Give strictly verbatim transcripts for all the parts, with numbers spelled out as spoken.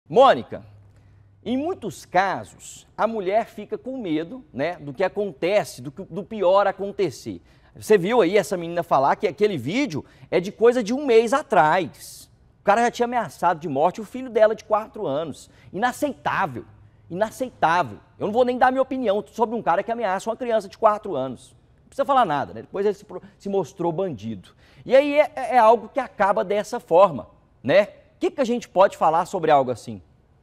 Mônica, em muitos casos, a mulher fica com medo, né, do que acontece, do, que, do pior acontecer. Você viu aí essa menina falar que aquele vídeo é de coisa de um mês atrás. O cara já tinha ameaçado de morte o filho dela de quatro anos. Inaceitável, inaceitável. Eu não vou nem dar minha opinião sobre um cara que ameaça uma criança de quatro anos. Não precisa falar nada, né? Depois ele se, se mostrou bandido. E aí é, é algo que acaba dessa forma, né? O que, que a gente pode falar sobre algo assim?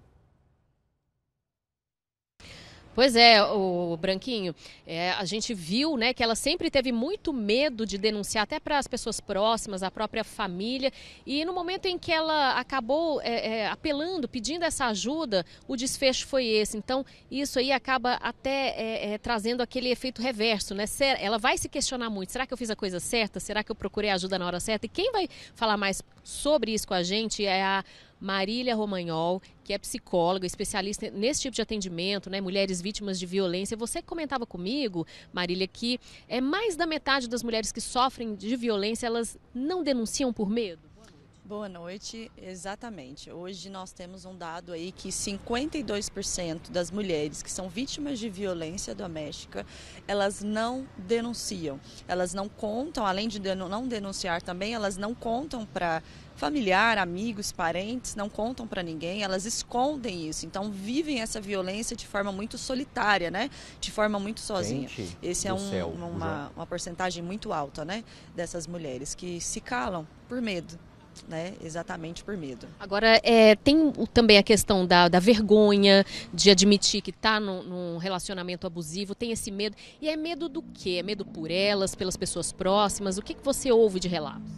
Pois é, o Branquinho, é, a gente viu, né, que ela sempre teve muito medo de denunciar, até para as pessoas próximas, a própria família, e no momento em que ela acabou é, é, apelando, pedindo essa ajuda, o desfecho foi esse. Então, isso aí acaba até é, é, trazendo aquele efeito reverso, né? Ela vai se questionar muito, será que eu fiz a coisa certa? Será que eu procurei ajuda na hora certa? E quem vai falar mais sobre isso com a gente é a Marília Romagnol, que é psicóloga, especialista nesse tipo de atendimento, né, mulheres vítimas de violência. Você comentava comigo, Marília, que é mais da metade das mulheres que sofrem de violência, elas não denunciam por medo? Boa noite, exatamente. Hoje nós temos um dado aí que cinquenta e dois por cento das mulheres que são vítimas de violência doméstica, elas não denunciam. Elas não contam, além de não denunciar também, elas não contam para familiar, amigos, parentes, não contam para ninguém, elas escondem isso. Então vivem essa violência de forma muito solitária, né? De forma muito sozinha. Gente, Esse é um, céu, uma, uma porcentagem muito alta, né? Dessas mulheres que se calam por medo. Né? Exatamente por medo. Agora, é, tem também a questão da, da vergonha de admitir que está num relacionamento abusivo, tem esse medo. E é medo do quê? É medo por elas, pelas pessoas próximas? O que, que você ouve de relatos?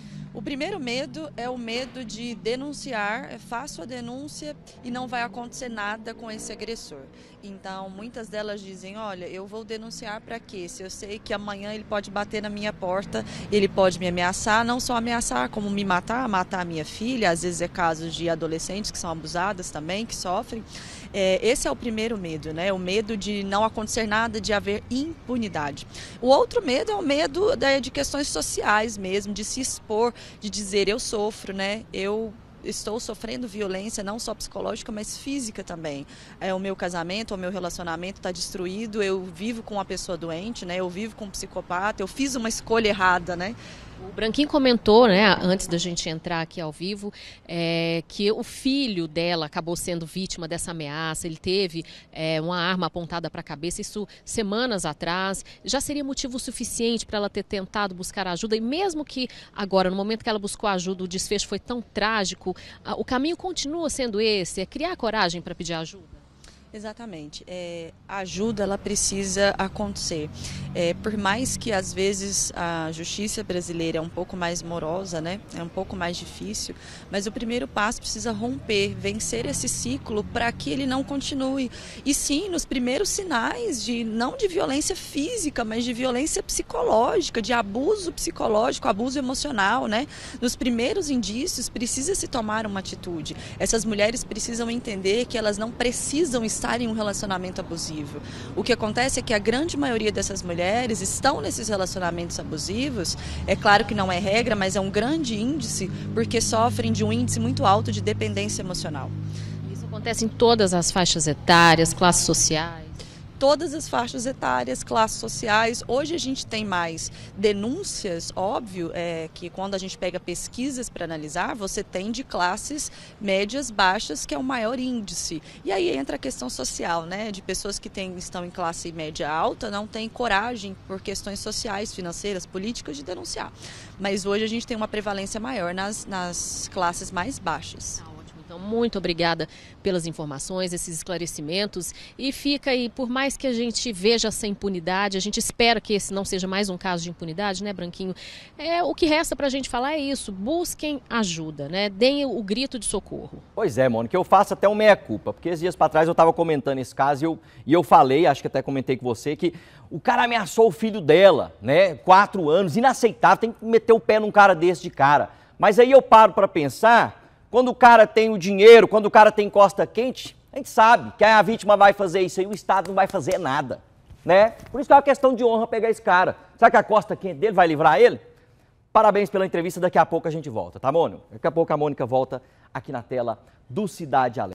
O primeiro medo é o medo de denunciar, faço a denúncia e não vai acontecer nada com esse agressor. Então, muitas delas dizem, olha, eu vou denunciar para quê? Se eu sei que amanhã ele pode bater na minha porta, ele pode me ameaçar, não só ameaçar, como me matar, matar a minha filha. Às vezes é casos de adolescentes que são abusadas também, que sofrem. É, esse é o primeiro medo, né? O medo de não acontecer nada, de haver impunidade. O outro medo é o medo de, de questões sociais mesmo, de se expor, de dizer eu sofro, né? Eu estou sofrendo violência, não só psicológica, mas física também. É, o meu casamento, o meu relacionamento está destruído, eu vivo com uma pessoa doente, né? Eu vivo com um psicopata, eu fiz uma escolha errada, né? O Branquinho comentou, né, antes da gente entrar aqui ao vivo, é, que o filho dela acabou sendo vítima dessa ameaça. Ele teve é, uma arma apontada para a cabeça, isso semanas atrás. Já seria motivo suficiente para ela ter tentado buscar ajuda? E mesmo que agora, no momento que ela buscou ajuda, o desfecho foi tão trágico, o caminho continua sendo esse, é criar coragem para pedir ajuda? Exatamente. É, a ajuda ela precisa acontecer. É, por mais que às vezes a justiça brasileira é um pouco mais morosa, né? É um pouco mais difícil, mas o primeiro passo precisa romper, vencer esse ciclo para que ele não continue. E sim, nos primeiros sinais de não de violência física, mas de violência psicológica, de abuso psicológico, abuso emocional, né? Nos primeiros indícios precisa se tomar uma atitude. Essas mulheres precisam entender que elas não precisam estar estar em um relacionamento abusivo. O que acontece é que a grande maioria dessas mulheres estão nesses relacionamentos abusivos, é claro que não é regra, mas é um grande índice, porque sofrem de um índice muito alto de dependência emocional. Isso acontece em todas as faixas etárias, classes sociais? Todas as faixas etárias, classes sociais. Hoje a gente tem mais denúncias, óbvio, é, que quando a gente pega pesquisas para analisar, você tem de classes médias, baixas, que é o maior índice. E aí entra a questão social, né? De pessoas que tem, estão em classe média alta, não têm coragem por questões sociais, financeiras, políticas de denunciar. Mas hoje a gente tem uma prevalência maior nas, nas classes mais baixas. Então, muito obrigada pelas informações, esses esclarecimentos. E fica aí, por mais que a gente veja essa impunidade, a gente espera que esse não seja mais um caso de impunidade, né, Branquinho? É, o que resta para a gente falar é isso, busquem ajuda, né? Deem o grito de socorro. Pois é, Mônica, eu faço até um meia-culpa, porque esses dias para trás eu estava comentando esse caso e eu, e eu falei, acho que até comentei com você, que o cara ameaçou o filho dela, né? Quatro anos, inaceitável, tem que meter o pé num cara desse de cara. Mas aí eu paro para pensar. Quando o cara tem o dinheiro, quando o cara tem costa quente, a gente sabe que a vítima vai fazer isso aí, o Estado não vai fazer nada, né? Por isso que é uma questão de honra pegar esse cara. Será que a costa quente dele vai livrar ele? Parabéns pela entrevista, daqui a pouco a gente volta, tá, Mônica? Daqui a pouco a Mônica volta aqui na tela do Cidade Alerta.